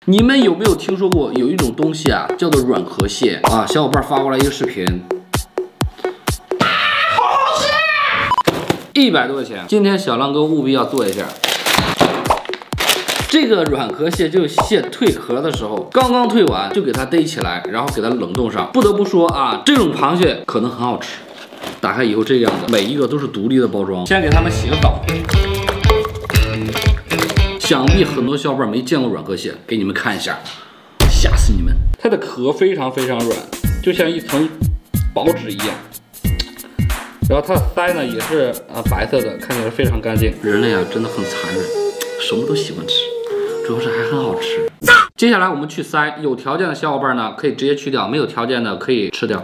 你们有没有听说过有一种东西啊，叫做软壳蟹啊？小伙伴发过来一个视频，100多块钱。今天小浪哥务必要做一下。这个软壳蟹就是蟹蜕壳的时候，刚刚蜕完就给它逮起来，然后给它冷冻上。不得不说啊，这种螃蟹可能很好吃。打开以后这个样子，每一个都是独立的包装。先给它们洗个澡。想必很多小伙伴没见过软壳蟹，给你们看一下，吓死你们！它的壳非常非常软，就像一层薄纸一样。然后它的鳃呢也是白色的，看起来非常干净。人类啊真的很残忍，什么都喜欢吃，主要是还很好吃。接下来我们去鳃，有条件的小伙伴呢可以直接去掉，没有条件的可以吃掉。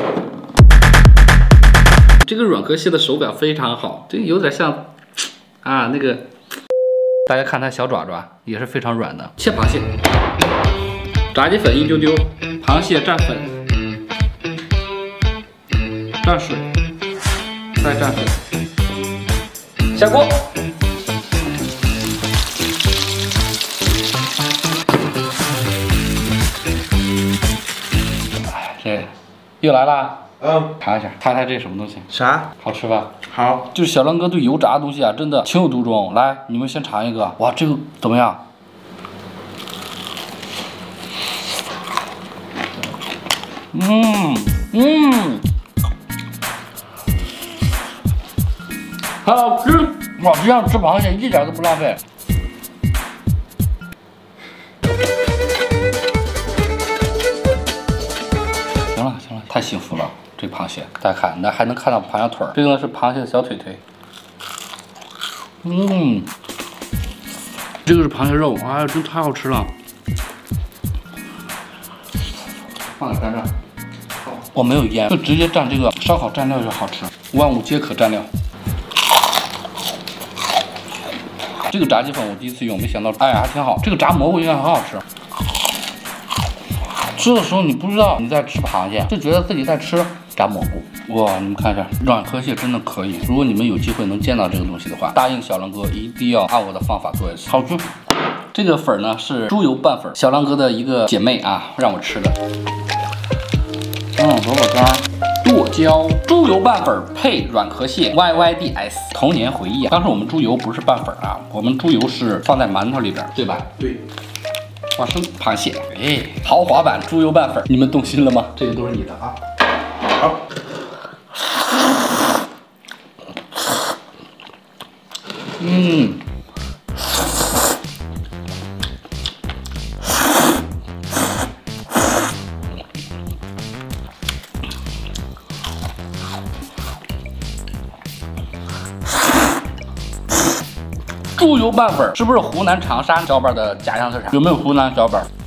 这个软壳蟹的手感非常好，这有点像那个。大家看它小爪爪也是非常软的。切螃蟹，炸鸡粉一丢丢，螃蟹蘸粉，蘸水，再蘸粉，下锅。这又来啦。尝一下，猜猜这是什么东西？ 啥？ 好吃吧？ 好， 就是小狼哥对油炸的东西啊，真的情有独钟。来，你们先尝一个。哇，这个怎么样？好吃！哇，这样吃螃蟹一点都不浪费。行了，太幸福了。这螃蟹，大家看，那还能看到螃蟹腿儿，这个呢是螃蟹的小腿腿。这个是螃蟹肉，哎呀，真太好吃了。放点蘸料，我没有腌，就直接蘸这个烧烤蘸料就好吃，万物皆可蘸料。这个炸鸡粉我第一次用，没想到，哎呀还挺好。这个炸蘑菇应该很好吃。吃的时候你不知道你在吃螃蟹，就觉得自己在吃炸蘑菇。哇，你们看一下，软壳蟹真的可以。如果你们有机会能见到这个东西的话，答应小狼哥一定要按我的方法做一次，好吃。这个粉呢是猪油拌粉，小狼哥的一个姐妹啊让我吃的。萝卜干、剁椒、猪油拌粉配软壳蟹 ，YYDS 童年回忆啊。当时我们猪油不是拌粉啊，我们猪油是放在馒头里边，对吧？ 对。 花生、螃蟹，豪华版猪油拌粉，你们动心了吗？这个都是你的啊。好。猪油拌粉是不是湖南长沙小伙伴的家乡特产？有没有湖南小伙伴？